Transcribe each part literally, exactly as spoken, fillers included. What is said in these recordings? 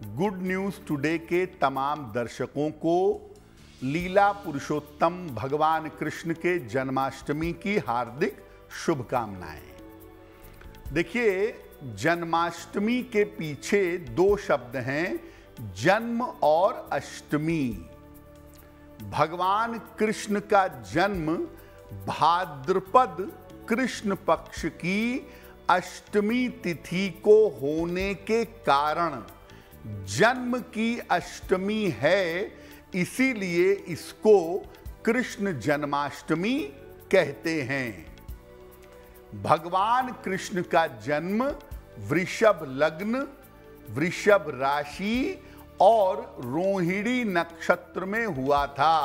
Good news today के तमाम दर्शकों को लीला पुरुषोत्तम भगवान कृष्ण के जन्माष्टमी की हार्दिक शुभकामनाएं। देखिए, जन्माष्टमी के पीछे दो शब्द हैं, जन्म और अष्टमी। भगवान कृष्ण का जन्म भाद्रपद कृष्ण पक्ष की अष्टमी तिथि को होने के कारण जन्म की अष्टमी है, इसीलिए इसको कृष्ण जन्माष्टमी कहते हैं। भगवान कृष्ण का जन्म वृषभ लग्न, वृषभ राशि और रोहिणी नक्षत्र में हुआ था।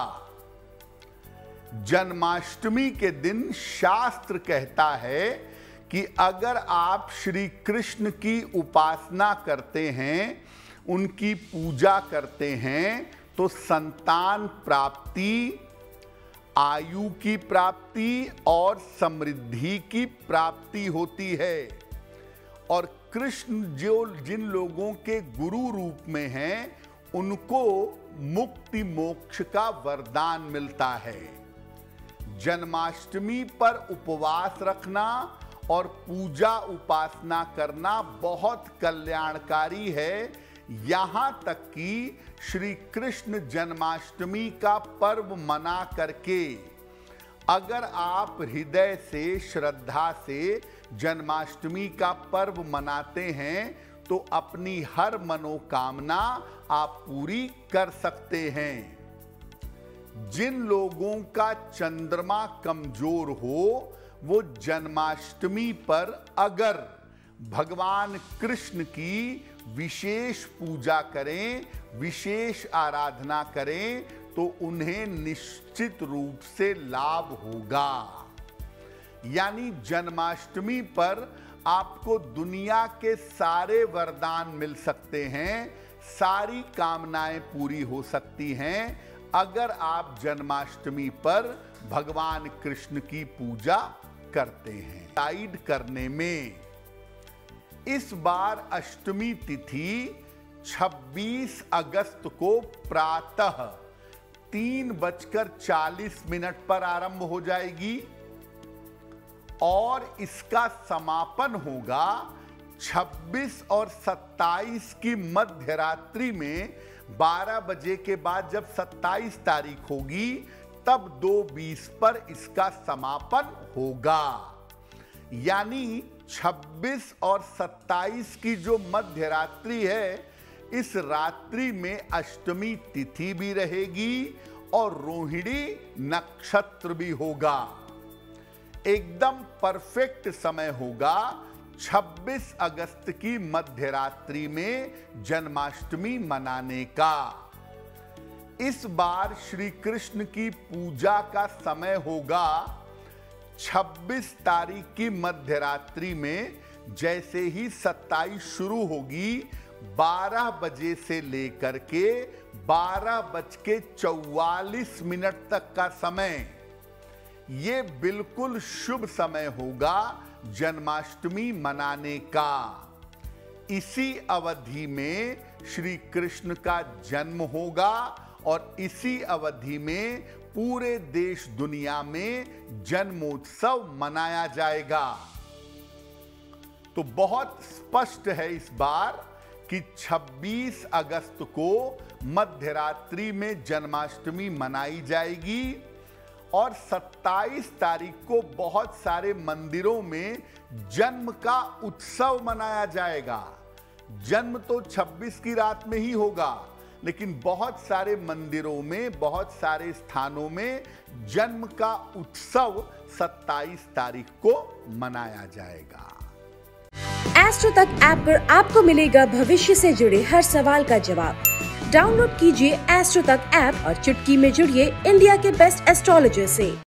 जन्माष्टमी के दिन शास्त्र कहता है कि अगर आप श्री कृष्ण की उपासना करते हैं, उनकी पूजा करते हैं, तो संतान प्राप्ति, आयु की प्राप्ति और समृद्धि की प्राप्ति होती है। और कृष्ण जो जिन लोगों के गुरु रूप में हैं, उनको मुक्ति मोक्ष का वरदान मिलता है। जन्माष्टमी पर उपवास रखना और पूजा उपासना करना बहुत कल्याणकारी है। यहाँ तक कि श्री कृष्ण जन्माष्टमी का पर्व मना करके अगर आप हृदय से, श्रद्धा से जन्माष्टमी का पर्व मनाते हैं, तो अपनी हर मनोकामना आप पूरी कर सकते हैं। जिन लोगों का चंद्रमा कमजोर हो, वो जन्माष्टमी पर अगर भगवान कृष्ण की विशेष पूजा करें, विशेष आराधना करें, तो उन्हें निश्चित रूप से लाभ होगा। यानी जन्माष्टमी पर आपको दुनिया के सारे वरदान मिल सकते हैं, सारी कामनाएं पूरी हो सकती हैं, अगर आप जन्माष्टमी पर भगवान कृष्ण की पूजा करते हैं। गाइड करने में इस बार अष्टमी तिथि छब्बीस अगस्त को प्रातः तीन बजकर चालीस मिनट पर आरंभ हो जाएगी और इसका समापन होगा छब्बीस और सत्ताईस की मध्य रात्रि में। बारह बजे के बाद जब सत्ताईस तारीख होगी, तब दो बीस पर इसका समापन होगा। यानी छब्बीस और सत्ताईस की जो मध्य रात्रि है, इस रात्रि में अष्टमी तिथि भी रहेगी और रोहिणी नक्षत्र भी होगा। एकदम परफेक्ट समय होगा छब्बीस अगस्त की मध्य रात्रि में जन्माष्टमी मनाने का। इस बार श्री कृष्ण की पूजा का समय होगा छब्बीस तारीख की मध्य रात्रि में। जैसे ही सत्ताईस शुरू होगी, बारह बजे से लेकर के बारह बज के चौवालीस मिनट तक का समय, ये बिल्कुल शुभ समय होगा जन्माष्टमी मनाने का। इसी अवधि में श्री कृष्ण का जन्म होगा और इसी अवधि में पूरे देश दुनिया में जन्मोत्सव मनाया जाएगा। तो बहुत स्पष्ट है इस बार कि छब्बीस अगस्त को मध्य रात्रि में जन्माष्टमी मनाई जाएगी और सत्ताईस तारीख को बहुत सारे मंदिरों में जन्म का उत्सव मनाया जाएगा। जन्म तो छब्बीस की रात में ही होगा, लेकिन बहुत सारे मंदिरों में, बहुत सारे स्थानों में जन्म का उत्सव सत्ताईस तारीख को मनाया जाएगा। एस्ट्रो तक ऐप पर आपको मिलेगा भविष्य से जुड़े हर सवाल का जवाब। डाउनलोड कीजिए एस्ट्रो तक ऐप और चुटकी में जुड़िए इंडिया के बेस्ट एस्ट्रोलॉजर से।